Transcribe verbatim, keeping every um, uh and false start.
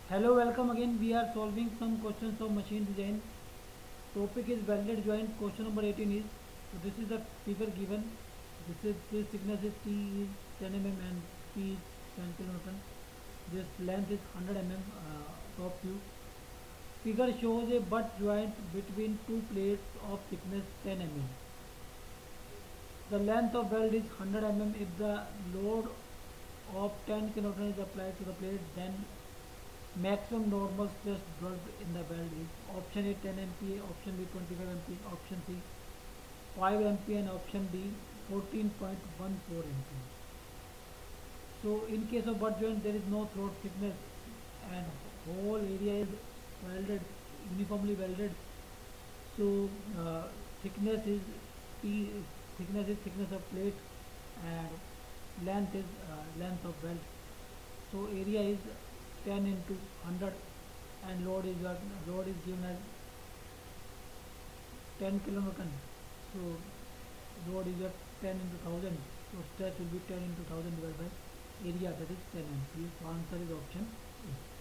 Hello, welcome again. We are solving some questions of machine design. Topic is welded joint. Question number eighteen is, so this is the figure given. This is this thickness is T is ten millimeters and P is ten kilonewton. This length is one hundred millimeters. Uh, top view. Figure shows a butt joint between two plates of thickness ten millimeters. The length of weld is one hundred millimeters. If the load of ten kilonewton is applied to the plate, then maximum normal stress developed in the weld is option A ten M P A, option B twenty-five M P A, option C five M P A, and option D fourteen point one four M P A. So in case of butt joint there is no throat thickness and whole area is welded, uniformly welded. So uh, thickness is T, thickness is thickness of plate and length is uh, length of weld. So area is ten into one hundred and load is uh, load is given as ten kilonewton. So load is at ten into one thousand. So stress will be ten into one thousand divided by area, that is ten M P A. So answer is option A.